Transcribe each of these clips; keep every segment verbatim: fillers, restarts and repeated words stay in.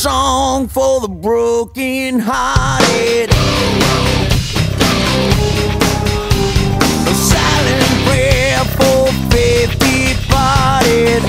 song for the broken hearted, a silent prayer for faith departed.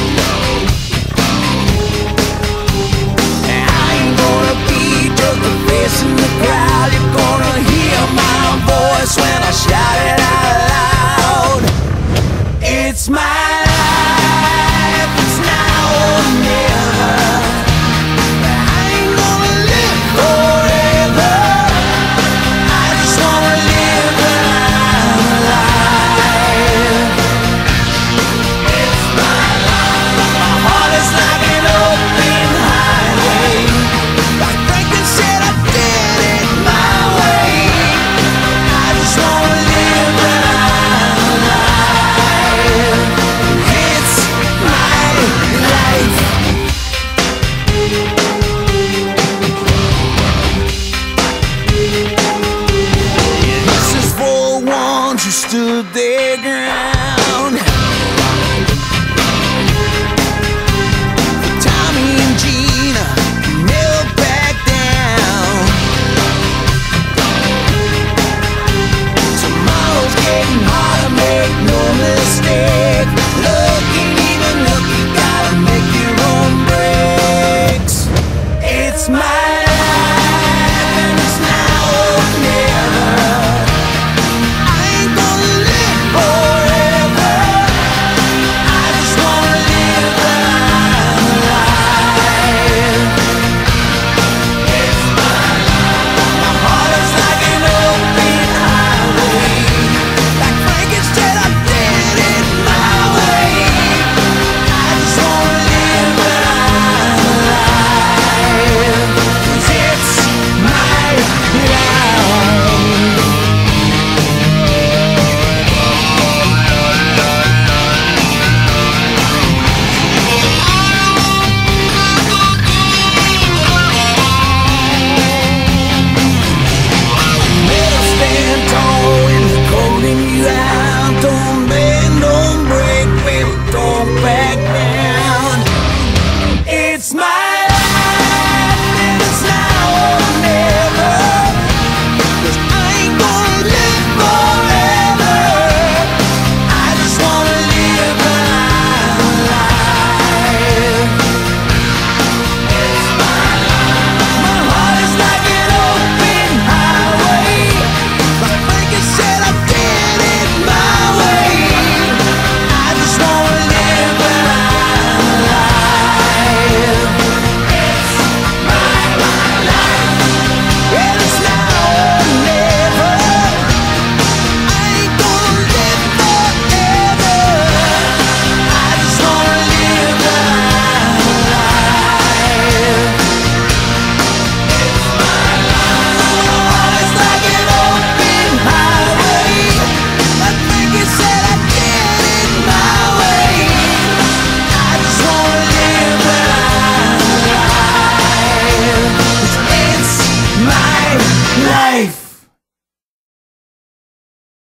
I ain't gonna be just a face in the crowd. You're gonna hear my voice when I shout it out loud. It's my life, it's now or never. I ain't gonna live forever. I just wanna live when I'm alive. It's my life. My heart is like an open highway. Like Franklin said, I did it my way. I just wanna live when I'm alive. It's my life. This is for the ones who stood their ground.